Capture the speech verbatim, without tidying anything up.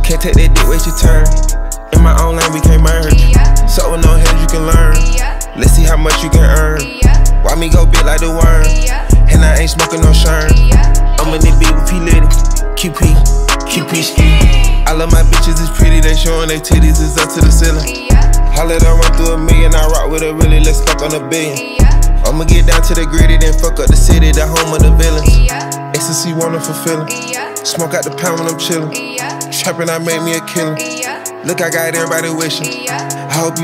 Can't take that dick, wait your turn. In my own lane, we can't merge. So with no hands, you can learn. Let's see how much you can earn. Why me go big like the worm? And I ain't smoking no shern. I'm in the beat with P. Liddy, Q P, Q P ski. I love my bitches, it's pretty, they showing their titties, it's up to the ceiling. I let her run through a million, I rock with her really, let's fuck on a billion. I'ma get down to the gritty, then fuck up the city, the home of the villains. Ecstasy, wonderful feeling. Smoke out the pound when I'm chillin'. Trappin', I made me a killer. Look, I got everybody wishing. I hope you